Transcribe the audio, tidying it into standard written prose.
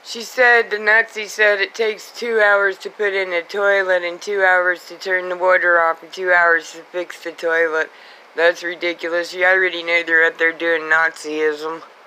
She said, the Nazi said it takes 2 hours to put in a toilet and 2 hours to turn the water off and 2 hours to fix the toilet. That's ridiculous. You already know they're out there doing Nazism.